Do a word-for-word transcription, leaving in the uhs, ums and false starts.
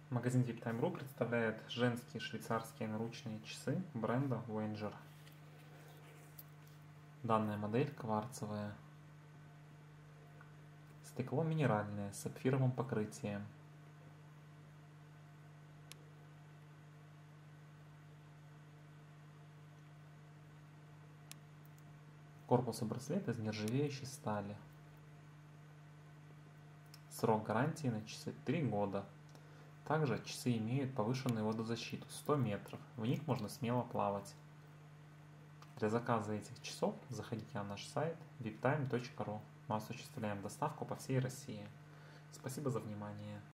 Магазин VIPtime точка ру представляет женские швейцарские наручные часы бренда Voyager. Данная модель кварцевая. Стекло минеральное с сапфировым покрытием. Корпус и браслет из нержавеющей стали. Срок гарантии на часы три года. Также часы имеют повышенную водозащиту сто метров. В них можно смело плавать. Для заказа этих часов заходите на наш сайт виптайм точка ру. Мы осуществляем доставку по всей России. Спасибо за внимание.